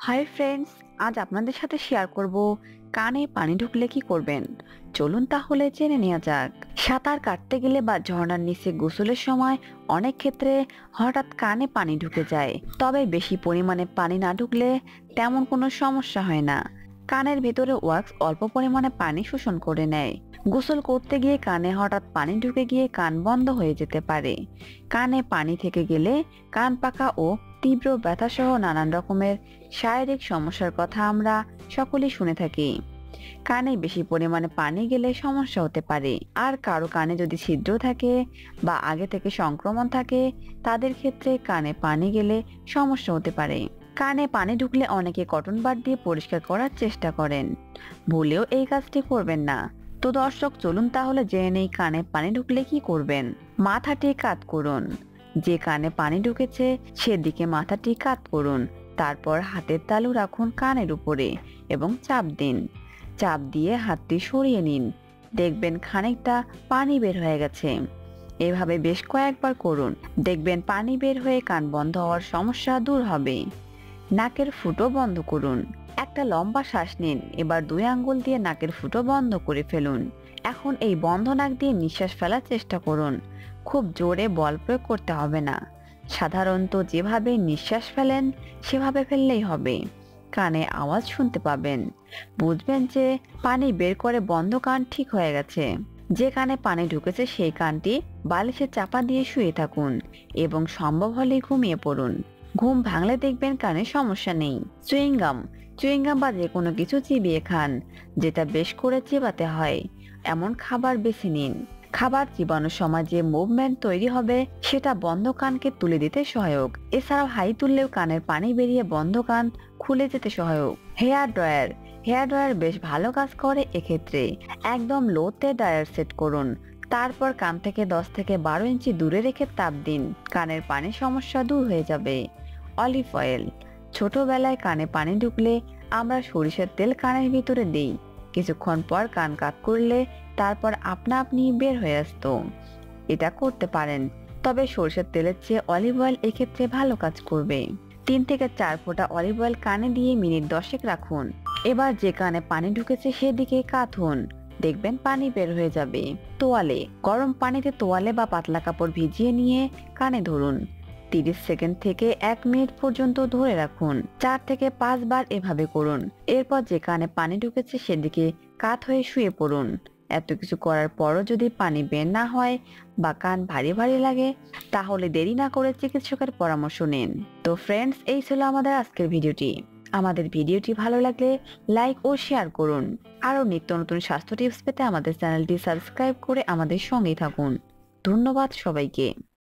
Hi friends, আজ আপনাদের সাথে শেয়ার করব কানে পানি ঢুকলে কি করবেন। চলুন তাহলে জেনে নেওয়া যাক। সাঁতার কাটতে গেলে বা ঝর্ণার নিচে গোসলের সময় অনেক ক্ষেত্রে হঠাৎ কানে পানি ঢুকে যায়। তবে বেশি পরিমাণে পানি না ঢুকলে তেমন কোনো সমস্যা হয় না। কানের ভেতরে ওয়াক্স অল্প পরিমাণে পানি শোষণ করে নেয়। গোসল করতে গিয়ে কানে হঠাৎ পানি ঢুকে গিয়ে কান বন্ধ হয়ে যেতে পারে। কানে পানি থেকে গেলে কান পাকা ও তীব্র ব্যথা সহ নানান রকমের শারীরিক সমস্যার কথা আমরা সকলেই শুনে থাকি। কানে বেশি পরিমাণে পানি গেলে সমস্যা হতে পারে। আর কারো কানে যদি ছিদ্র থাকে বা আগে থেকে সংক্রমণ থাকে, তাদের ক্ষেত্রে কানে পানি গেলে সমস্যা হতে পারে। কানে পানি ঢুকলে অনেকে কটন বাড দিয়ে পরিষ্কার করার চেষ্টা করেন। ভুলেও এই কাজটি করবেন না। তো দর্শক, চলুন তাহলে জেনে নেই কানে পানি ঢুকলে কি করবেন। মাথাটি কাত করুন। যে কানে পানি ঢুকেছে সেদিকে মাথাটি কাত করুন। তারপর হাতের তালু রাখুন কানের উপরে এবং চাপ দিন। চাপ দিয়ে হাতটি সরিয়ে নিন। দেখবেন খানিকটা পানি বের হয়ে গেছে। এভাবে বেশ কয়েকবার করুন। দেখবেন পানি বের হয়ে কান বন্ধ হওয়ার সমস্যা দূর হবে। নাকের ফুটো বন্ধ করুন। একটা লম্বা শ্বাস নিন। এবার 2 আঙ্গুল দিয়ে নাকের ফুটো বন্ধ করে ফেলুন। এখন এই বন্ধ নাক দিয়ে নিঃশ্বাস ফেলার চেষ্টা করুন। খুব জোরে বল প্রয়োগ করতে হবে না। সাধারণত যেভাবে নিঃশ্বাস ফেলেন সেভাবে ফেললেই হবে। কানে আওয়াজ শুনতে পাবেন। বুঝবেন যে পানি বের করে বন্ধ কান ঠিক হয়ে গেছে। যে কানে পানি ঢুকেছে সেই কানটি বালিশে চাপা দিয়ে শুয়ে থাকুন এবং সম্ভব হলে ঘুমিয়ে পড়ুন। ঘুম ভাঙলে দেখবেন কানে সমস্যা নেই। চুইংগাম বা যে কোনো কিছু চিবিয়ে খান, যেটা বেশ করে চিবাতে হয় এমন খাবার বেছে নিন। খাবার চিবানোর সময় যে মুভমেন্ট তৈরি হবে সেটা বন্ধ কানকে তুলে দিতে সহায়ক। এছাড়াও হাই তুললেও কানের পানি বেরিয়ে বন্ধ কান খুলে যেতে সহায়ক। হেয়ার ড্রায়ার বেশ ভালো কাজ করে এক্ষেত্রে। একদম লোতে ড্রায়ার সেট করুন। তারপর কান থেকে 10 থেকে 12 ইঞ্চি দূরে রেখে তাপ দিন। কানের পানির সমস্যা দূর হয়ে যাবে। Olive oil. ছোটবেলায় কানে পানি ঢুকলে আমরা সরিষার তেল কানের ভিতরে দিই। কিছুক্ষণ পর কান কাত করলে তারপর আপনা আপনি বের হয়ে আসতো। এটা করতে পারেন, তবে সরিষার তেলের চেয়ে অলিভ অয়েল এক্ষেত্রে ভালো কাজ করবে। 3 থেকে 4 ফোঁটা অলিভ অয়েল কানে দিয়ে মিনিট 10 রাখুন। এবার যে কানে পানি ঢুকেছে সেদিকে কাত হন। দেখবেন পানি বের হয়ে যাবে। তোয়ালে। গরম পানিতে তোয়ালে বা পাতলা কাপড় ভিজিয়ে নিয়ে কানে ধরুন। 30 সেকেন্ড থেকে 1 মিনিট পর্যন্ত ধরে রাখুন। 4 থেকে 5 বার এভাবে করুন। এরপর যে কানে পানি ঢুকেছে সেদিকে কাত হয়ে শুয়ে পড়ুন। এত কিছু করার পরও যদি পানি বের না হয় বা কান ভারী ভারী লাগে, তাহলে দেরি না করে চিকিৎসকের পরামর্শ নিন। তো ফ্রেন্ডস, এই ছিল আমাদের আজকের ভিডিওটি। আমাদের ভিডিওটি ভালো লাগলে লাইক ও শেয়ার করুন। আরও নিত্য নতুন স্বাস্থ্য টিপস পেতে আমাদের চ্যানেলটি সাবস্ক্রাইব করে আমাদের সঙ্গেই থাকুন। ধন্যবাদ সবাইকে।